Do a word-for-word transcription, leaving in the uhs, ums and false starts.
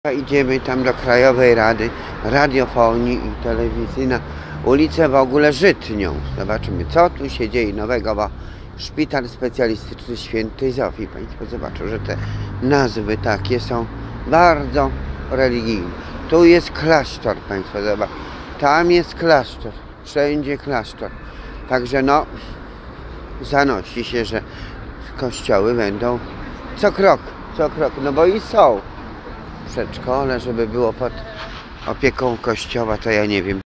Idziemy tam do Krajowej Rady Radiofonii i Telewizji na ulicę w ogóle Żytnią. Zobaczymy, co tu się dzieje nowego, bo Szpital Specjalistyczny Świętej Zofii. Państwo zobaczą, że te nazwy takie są bardzo religijne. Tu jest klasztor, Państwo zobaczą. Tam jest klasztor, wszędzie klasztor. Także no, zanosi się, że kościoły będą co krok, co krok, no bo i są przedszkole, żeby było pod opieką kościoła, to ja nie wiem.